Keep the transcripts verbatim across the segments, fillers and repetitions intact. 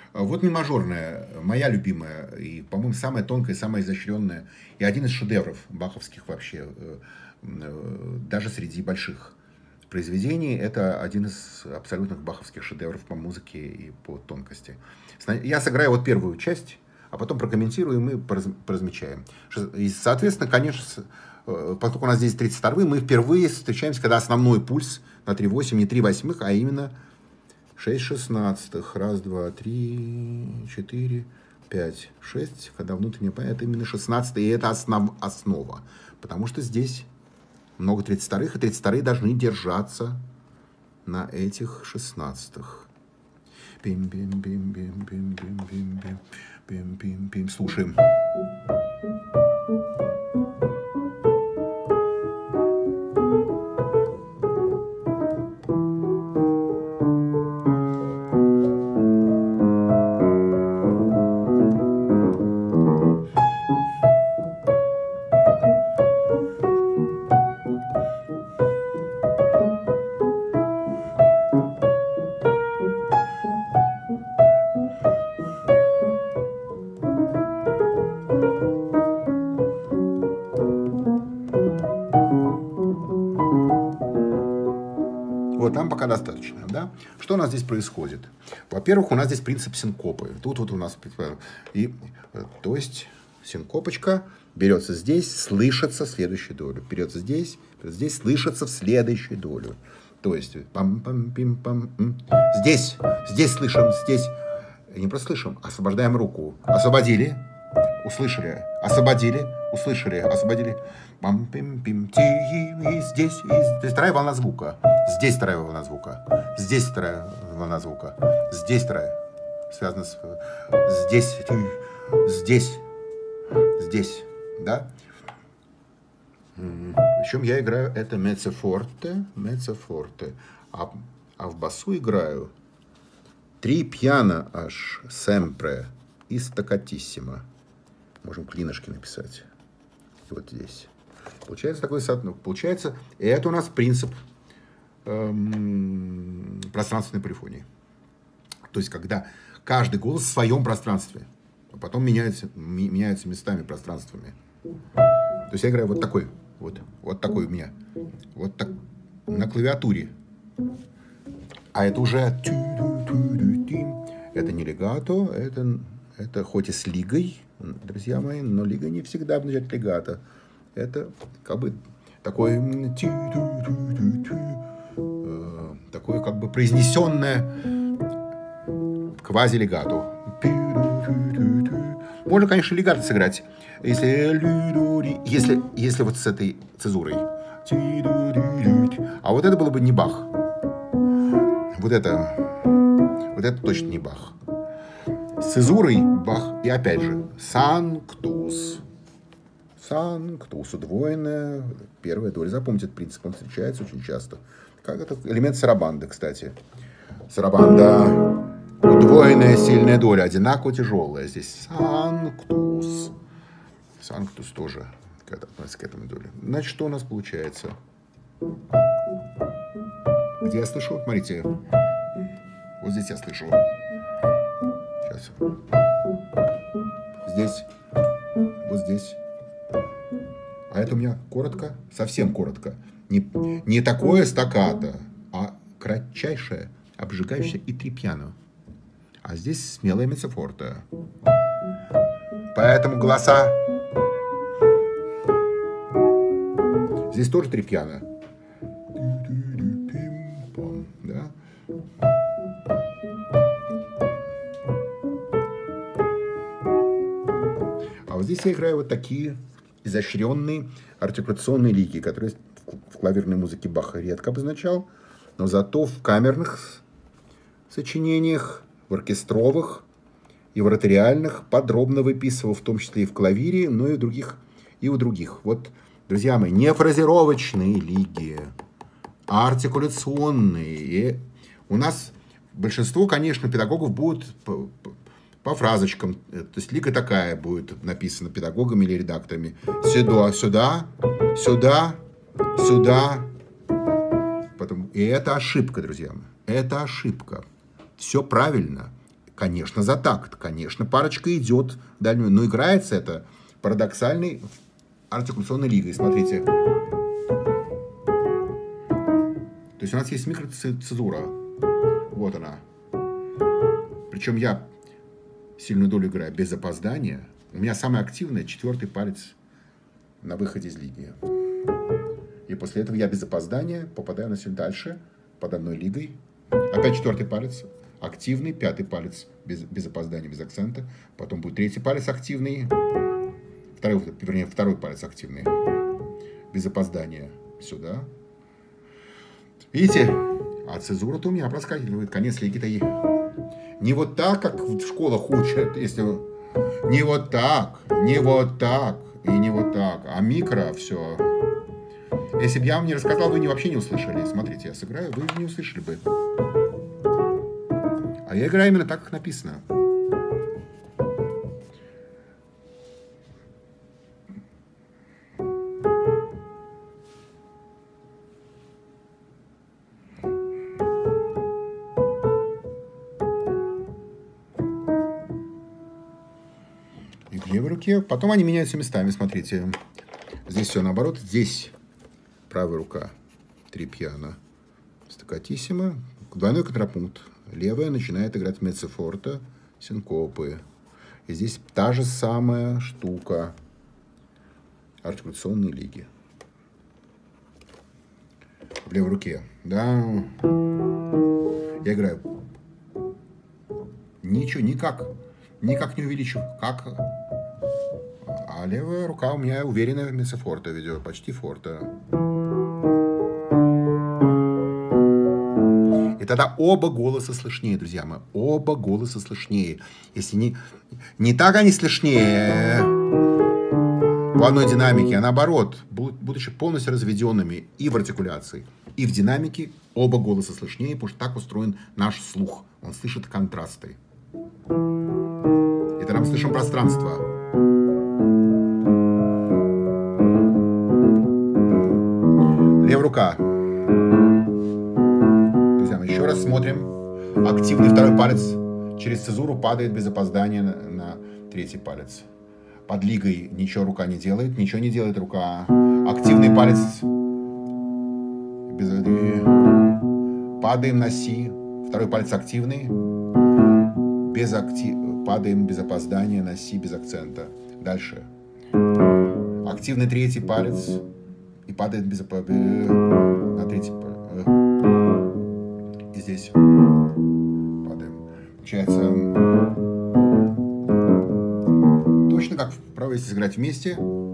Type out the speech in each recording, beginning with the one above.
Вот ми мажорная, моя любимая, и, по-моему, самая тонкая, самая изощренная, и один из шедевров баховских вообще, даже среди больших произведений. Это один из абсолютных баховских шедевров по музыке и по тонкости. Я сыграю вот первую часть, а потом прокомментируем и поразмечаем. И, соответственно, конечно, поскольку у нас здесь тридцать вторые, мы впервые встречаемся, когда основной пульс на три восемь, не три восьмых, а именно шесть шестнадцатых. Раз, два, три, четыре, пять, шесть. Когда внутренняя память, это именно шестнадцатый, и это основ, основа. Потому что здесь много тридцать вторых, и тридцать вторые должны держаться на этих шестнадцатых. Пим-пим-пим-пим-пим-пим-пим-пим-пим. Слушаем. Вот там пока достаточно, да? Что у нас здесь происходит? Во-первых, у нас здесь принцип синкопы. Тут вот у нас... И, то есть синкопочка берется здесь, слышится в следующую долю. Берется здесь, берется здесь, слышится в следующую долю. То есть пам-пам-пим-пам. Здесь, здесь слышим, здесь... Не просто слышим, освобождаем руку. Освободили, услышали, освободили, услышали, освободили. Пам-пим-пим, и здесь, и здесь вторая волна звука. Здесь вторая волна звука. Здесь вторая волна звука. Здесь вторая. Связано с... Здесь, здесь, здесь, да? Причем я играю это меццо-форте, меццо-форте. А, а в басу играю три пьяно аж семпре и стаккатиссимо. Можем клинышки написать. Вот здесь. Получается такой сад. Получается, это у нас принцип эм, пространственной полифонии. То есть, когда каждый голос в своем пространстве, а потом меняются, меняются местами пространствами. То есть, я играю вот такой. Вот, вот такой у меня. Вот так. На клавиатуре. А это уже... Это не легато, это, это хоть и с лигой, друзья мои, но лига не всегда означает легато. Это как бы такое, такое как бы произнесенное квази-легато. Можно, конечно, легато сыграть, если, если, если вот с этой цезурой. А вот это было бы не Бах. Вот это, вот это точно не Бах. С цезурой Бах. И опять же, санктус. Санктус, удвоенная первая доля. Запомните этот принцип, он встречается очень часто. Как это элемент сарабанды, кстати. Сарабанда, удвоенная сильная доля, одинаково тяжелая. Здесь санктус. Санктус тоже относится к этому доле. Значит, что у нас получается? Где я слышу? Смотрите. Вот здесь я слышу. Сейчас. Здесь. Вот здесь. А это у меня коротко, совсем коротко. Не, не такое стаккато, а кратчайшее, обжигающее и три пьяно. А здесь смелая меццо-форте. Поэтому голоса. Здесь тоже три пьяно. Да? А вот здесь я играю вот такие изощренные артикуляционные лики, которые в клавирной музыке Баха редко обозначал, но зато в камерных сочинениях, в оркестровых и в ораториальных подробно выписывал, в том числе и в клавире, но и в других, и у других. Вот, друзья мои, не фразировочные лиги, а артикуляционные. И у нас большинство, конечно, педагогов будут по, по, по фразочкам. То есть лига такая будет написана педагогами или редакторами. Сюда, сюда, сюда, сюда. Потом... И это ошибка, друзья мои. Это ошибка. Все правильно. Конечно, за такт. Конечно, парочка идет в дальнюю. Но играется это парадоксальной артикуляционной лигой. Смотрите. То есть у нас есть микроцезура. Вот она. Причем я сильную долю играю без опоздания. У меня самая активная четвертый палец на выходе из лиги. И после этого я без опоздания попадаю на сильно дальше под одной лигой. Опять четвертый палец активный, пятый палец без, без опоздания, без акцента. Потом будет третий палец активный. Второй, вернее, второй палец активный. Без опоздания сюда. Видите? А цезура-то у меня проскакивает. Конец лиги-то и... Не вот так, как в школах учат. Если... Не вот так, не вот так и не вот так. А микро все. Если бы я вам не рассказал, вы не, вообще не услышали. Смотрите, я сыграю, вы не услышали бы. А я играю именно так, как написано. И в левой руке. Потом они меняются местами, смотрите. Здесь все наоборот. Здесь правая рука. Три пьяно. Стаккатиссимо. Двойной контрапункт. Левая начинает играть меццо-форте, синкопы. И здесь та же самая штука. Артикуляционные лиги. В левой руке. Да. Я играю. Ничего, никак. Никак не увеличу. Как? А левая рука у меня уверенно в меццо-форте ведет. Почти форте. И тогда оба голоса слышнее, друзья мои. Оба голоса слышнее. Если не, не так они слышнее в одной динамике, а наоборот, будучи полностью разведенными и в артикуляции, и в динамике, оба голоса слышнее, потому что так устроен наш слух. Он слышит контрасты. И тогда мы слышим пространство. Левая рука. Еще раз смотрим. Активный второй палец через цезуру падает без опоздания на, на третий палец. Под лигой ничего рука не делает. Ничего не делает рука. Активный палец. Без... Падаем на си. Второй палец активный. Без актив... Падаем без опоздания на си без акцента. Дальше. Активный третий палец. И падает без опоздания на третий палец. И здесь падаем. Получается точно как вправо, если сыграть вместе.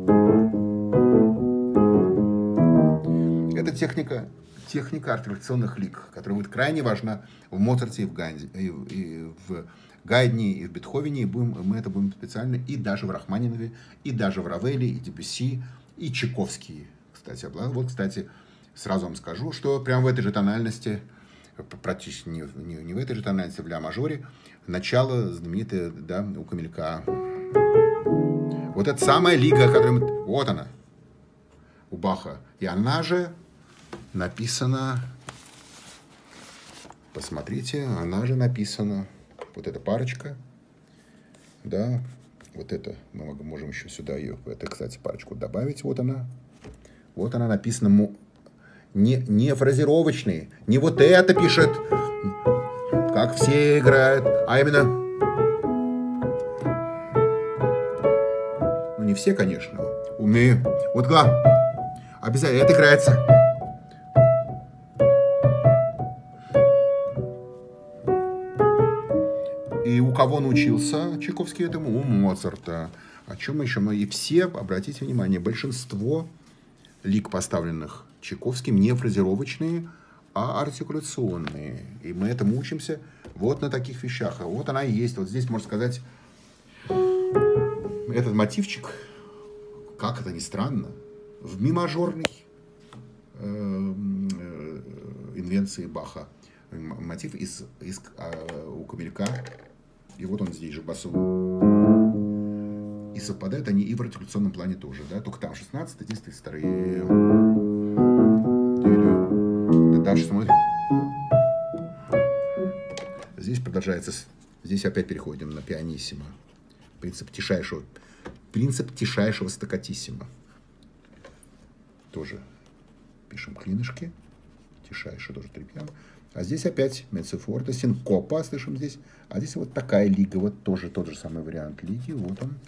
Это техника, техника артикуляционных лиг, которая будет крайне важна в Моцарте, и в, Ганде, и, и в Гайдне, и в Бетховене. И будем, мы это будем специально и даже в Рахманинове, и даже в Равеле, и Дебюсси, и Чайковский. Кстати, вот, кстати, сразу вам скажу, что прямо в этой же тональности, практически не, не, не в этой же тональности, в ля-мажоре, начало знаменитое, да, у Камелька. Вот это самая лига, которая... Вот она, у Баха. И она же написана... Посмотрите, она же написана... Вот эта парочка. Да, вот это мы можем еще сюда ее... Это, кстати, парочку добавить. Вот она. Вот она написана... Не, не фразировочные, не вот это пишет, как все играют, а именно, ну не все, конечно, умные. Вот глав, обязательно это играется. И у кого научился Чайковский этому? У Моцарта. О чем еще? Ну и все, обратите внимание, большинство лиг, поставленных Чайковским, не фразировочные, а артикуляционные. И мы этому учимся вот на таких вещах. А вот она и есть. Вот здесь, можно сказать, этот мотивчик, как это ни странно, в ми-мажорной э, э, инвенции Баха. Мотив из, из, э, у Камелька. И вот он здесь же басу. И совпадают они и в артикуляционном плане тоже. Да? Только там шестнадцатый, здесь тридцать два. Дальше смотрим. Здесь продолжается Здесь опять переходим на пианиссимо. Принцип тишайшего, принцип тишайшего стаккатиссимо. Тоже пишем клинышки. Тишайше тоже трепьем. А здесь опять меццофорте, синкопа, слышим здесь. А здесь вот такая лига, вот тоже тот же самый вариант лиги. Вот он.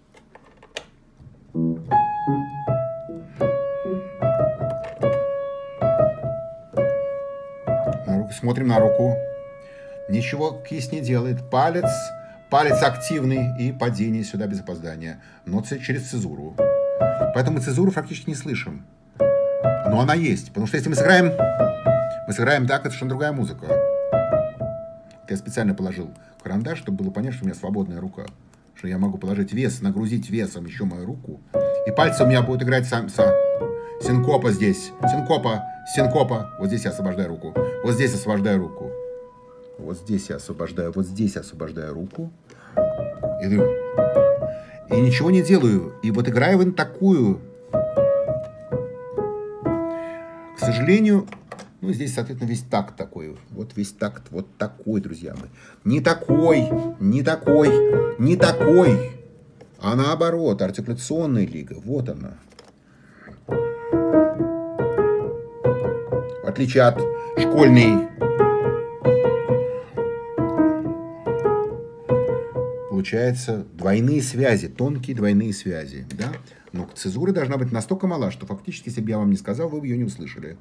На руку, смотрим на руку. Ничего кисть не делает. Палец, палец активный и падение сюда без опоздания. Но через цезуру. Поэтому цезуру практически не слышим. Но она есть. Потому что если мы сыграем, мы сыграем так, это совершенно другая музыка. Я специально положил карандаш, чтобы было понятно, что у меня свободная рука. Что я могу положить вес, нагрузить весом еще мою руку. И пальцы у меня будут играть сам, сам. Синкопа здесь. Синкопа, синкопа. Вот здесь я освобождаю руку. Вот здесь освобождаю руку. Вот здесь я освобождаю. Вот здесь я освобождаю руку. И, и ничего не делаю. И вот играю в такую. К сожалению, ну, здесь, соответственно, весь такт такой. Вот весь такт вот такой, друзья мои. Не такой, не такой, не такой. А наоборот, артикуляционная лига. Вот она. В отличие от школьной, получается, двойные связи, тонкие двойные связи, да? Но цезура должна быть настолько мала, что фактически, если бы я вам не сказал, вы бы ее не услышали.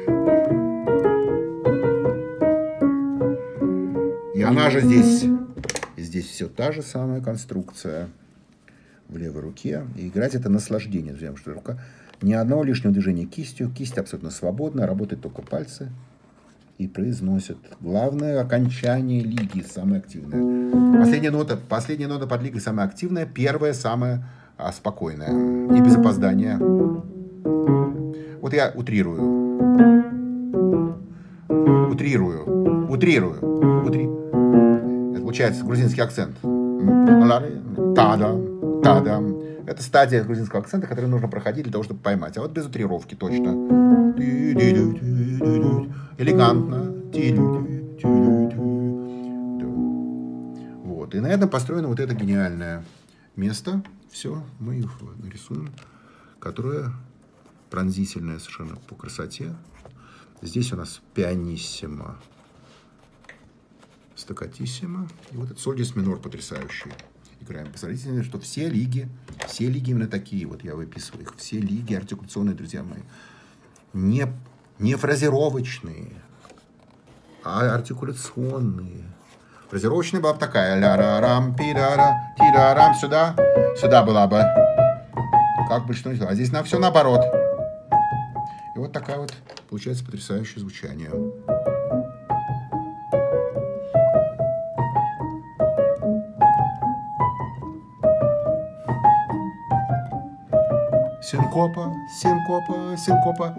И она же здесь, здесь все та же самая конструкция в левой руке. И играть это наслаждение, друзья, потому что рука ни одного лишнего движения кистью, кисть абсолютно свободна, работают только пальцы и произносят. Главное окончание лиги, самое активное. Последняя нота, последняя нота под лигой самая активная, первая самая а спокойная и без опоздания. Вот я утрирую. Утрирую. Утрирую. Утри... Это получается грузинский акцент. Та-дам, та-дам. Это стадия грузинского акцента, которую нужно проходить для того, чтобы поймать. А вот без утрировки точно. Элегантно. Вот. И на этом построено вот это гениальное место. Все, мы их нарисуем, которое пронзительное совершенно по красоте. Здесь у нас пианиссимо, стаккатиссимо. И вот этот соль дис минор потрясающий. Играем. Посмотрите, что все лиги, все лиги именно такие. Вот я выписываю их. Все лиги артикуляционные, друзья мои. Не, не фразировочные, а артикуляционные. Фразировочная была бы такая. Ля-ра-рам, пи-ра-ра, ти-ра-рам. Сюда. Сюда была бы. Как бы что ни было. А здесь на все наоборот. И вот такая вот получается потрясающее звучание. Синкопа, синкопа, синкопа.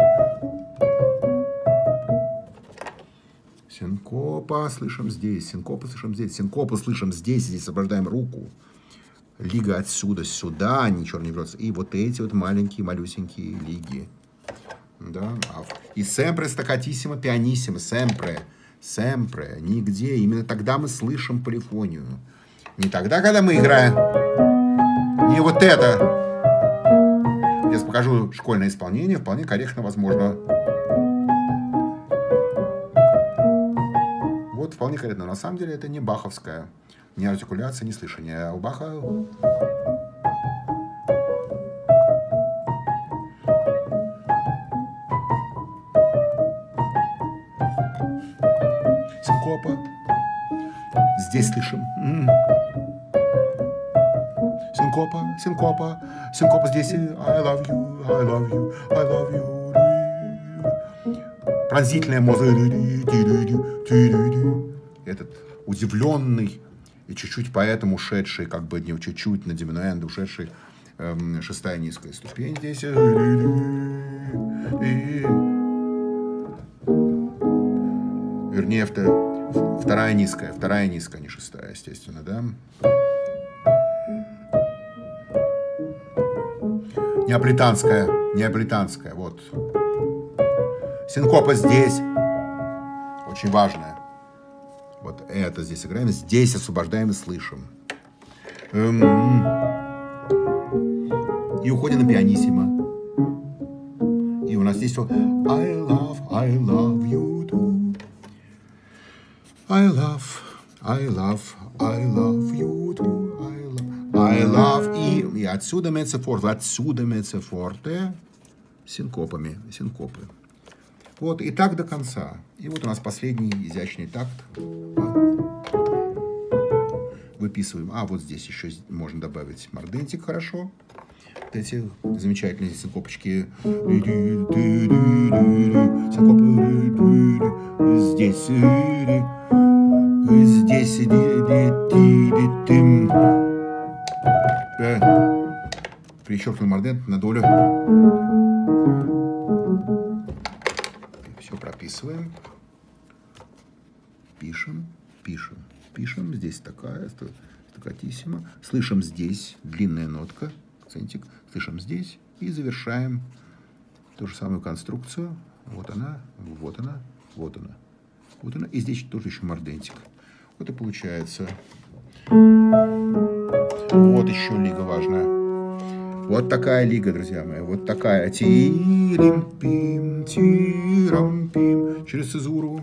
Синкопа слышим здесь, синкопа слышим здесь, синкопа слышим здесь, здесь освобождаем руку. Лига отсюда сюда, ничего не берется. И вот эти вот маленькие, малюсенькие лиги. Да? И семпре, стаккатиссимо, пианиссимо, семпре, семпре, нигде. Именно тогда мы слышим полифонию. Не тогда, когда мы играем. Не вот это. Я покажу школьное исполнение, вполне корректно возможно. Вот вполне корректно. На самом деле это не баховская. Ни артикуляция, ни слышание. А у Баха... Синкопа. Здесь слышим. Синкопа, синкопа, синкопа здесь. I love you, I love you, I love you. Пронзительная музыка. Этот удивленный и чуть-чуть поэтому ушедший, как бы не чуть-чуть на диминуэнду ушедший, эм, шестая низкая ступень здесь. И... Вернее, вторая низкая, вторая низкая, не шестая, естественно, да. Неаполитанская, неаполитанская, вот. Синкопа здесь. Очень важная. Вот это здесь играем. Здесь освобождаем и слышим. Эм. И уходим на пианиссимо. И у нас здесь вот I love, I love you too. I love, I love, I love you too. I love, I love. И, и отсюда меццо-форте. Отсюда меццо-форте. Синкопами. Синкопы. Вот, и так до конца. И вот у нас последний изящный такт. Выписываем. А, вот здесь еще можно добавить мордентик хорошо. Вот эти замечательные синкопочки. Синкопы. Здесь. Здесь. Перечеркнул мордент на долю. Все прописываем. Пишем, пишем, пишем. Здесь такая, стаккатиссимо. Слышим здесь, длинная нотка, акцентик. Слышим здесь и завершаем ту же самую конструкцию. Вот она, вот она, вот она. Вот она. И здесь тоже еще мордентик. Вот и получается. Вот еще лига важная. Вот такая лига, друзья мои. Вот такая. Тирим-пим, тирам-пим. Через цезуру.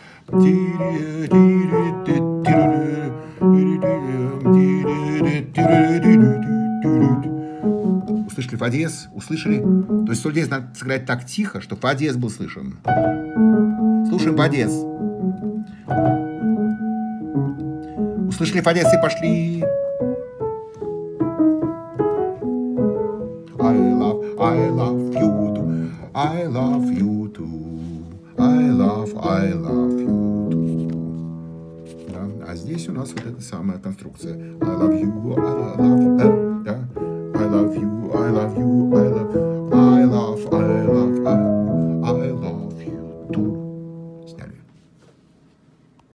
Услышали фа диез? Услышали? То есть соль диез надо сыграть так тихо, чтобы фа диез был слышен. Слушаем фа диез. Услышали фа диез и пошли. I love, I love you too. I love you too. I love, I love you too. Да? А здесь у нас вот эта самая конструкция. I love you, I love